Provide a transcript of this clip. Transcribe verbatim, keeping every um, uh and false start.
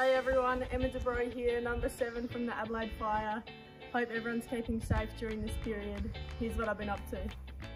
Hey everyone, Emma de Broughe here, number seven from the Adelaide Fire. Hope everyone's keeping safe during this period. Here's what I've been up to.